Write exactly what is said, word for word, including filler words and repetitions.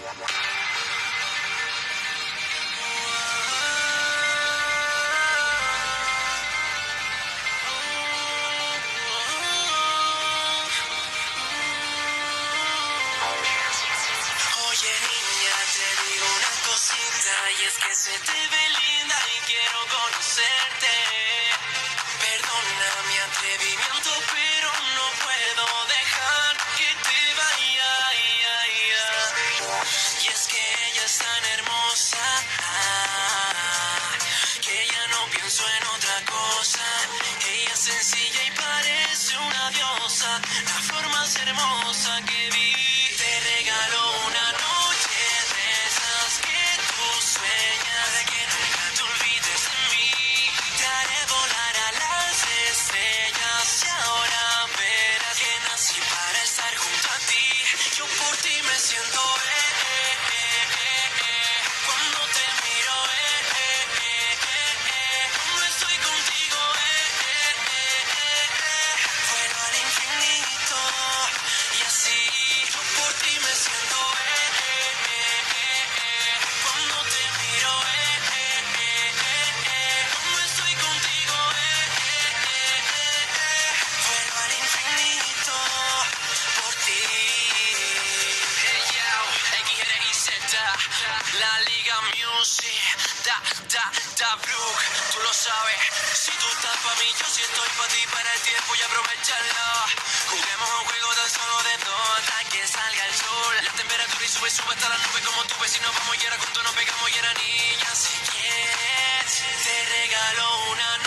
Oye niña, te digo una cosita y es que se te ve linda y quiero conocerte. Perdona mi atrevimiento, pero no puedo dejar que te vaya. Y es que ella es tan hermosa que ya no pienso en otra cosa. Ella es sencilla y parece una diosa, la flor más hermosa que vi. Te regalo una noche de esas que tú sueñas, de que nunca te olvides de mí. Te haré volar a las estrellas y ahora verás que nací para estar junto a ti. Yo por ti me siento eh, eh, eh, eh, eh. Cuando te miro eh, eh, eh, eh, eh. Cuando estoy contigo eh, eh, eh, eh, eh. Vuelo al infinito y así. Yo por ti me siento eh, eh, eh, eh, eh. Cuando te miro eh, eh, eh, eh, eh. Cuando estoy contigo eh, eh, eh, eh, eh. Vuelo al infinito por ti. Hey yo, X N Y Z, la Liga Music, da, da, da, Brook, tú lo sabes. Si tú estás pa' mí, yo sí estoy pa' ti, para el tiempo y aprovecharlo. Juguemos un juego tan solo de dos hasta que salga el sol. La temperatura y sube, sube hasta la nube como tú ves. Si nos vamos y ahora juntos nos pegamos y era niña. Si quieres, te regalo una